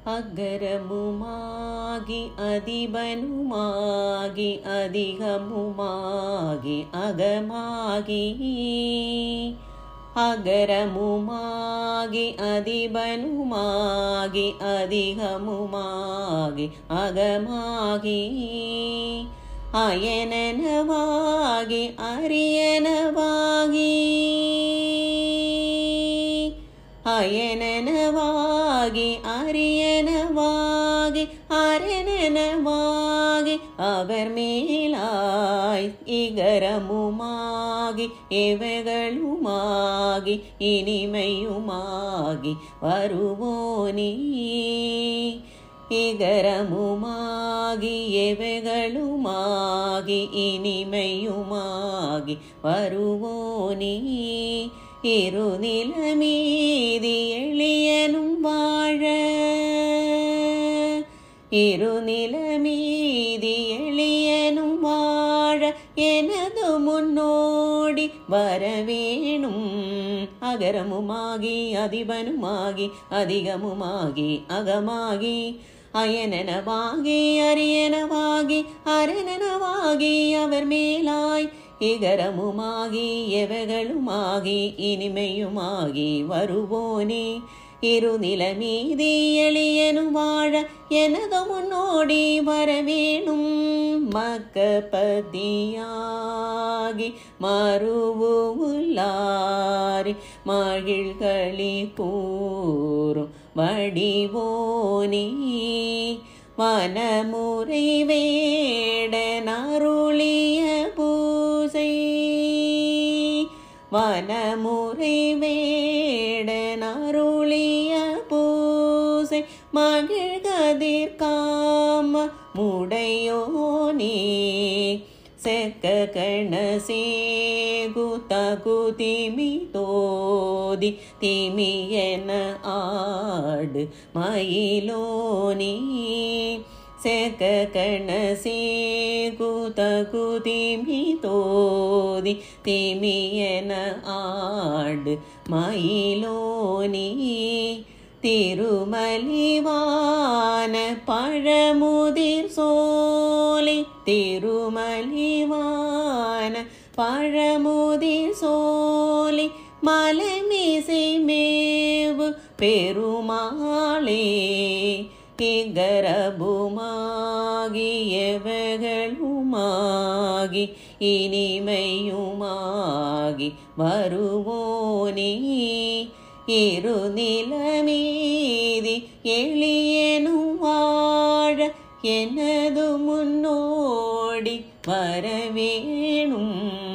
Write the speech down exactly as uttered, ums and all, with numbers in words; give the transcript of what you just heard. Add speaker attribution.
Speaker 1: அகரமுமாகி அதிபனுமாகி அதிகமுமாகி அகமாகி அகரமுமாகி அதிபனுமாகி அதிகமுமாகி அகமாகி அயனனவாகி அரியனவாகி அயனனவாகி அரியனவாகி அரணனவாகி அவர் மேலாய் இகரமுமாகி எவைகளுமாகி இனிமையுமாகி வருவோனே இகரமுமாகி எவைகளுமாகி இனிமையுமாகி வருவோனே இருநிலமீதி எளியனும் வாழ இருநிலமீதி எளியனும் வாழ எனது முன்னோடி வரவேணும் அகரமுமாகி அதிபனுமாகி அதிகமுமாகி அகமாகி அயனனவாகி அரியனவாகி அரணனவாகி அவர் மேலாய் இகரமுமாகி எவைகளுமாகி இனிமையுமாகி வருவோனே இருநிலமீதி எளியனும் வாழ எனது முன்னோடி வரவேணும் மக்கபதியாகி மறுவுலாரி மகிழ்களி கூறும் வடிவோனே வனமுறை வேடனருளிய பூசை வனமுறை வேடனருளிய பூசை மகிழ்கதிர் காம முடையோனே செக்க கணசே குதகு திமி தோதி திமியன ஆடு மயிலோனே செக்க கணசே குதகு திமி தோதி திமியன ஆடு மயிலோனே திருமலிவான பழமுதிர் சோலை திருமலிவான பழமுதிர் சோலை மலைமிசை மேவு பெருமாளே இகரபுமாகி எவைகளுமாகி இனிமையுமாகி வருவோனே இருநிலமீதி எளியனும் வாழ எனது முன்னோடி வரவேணும்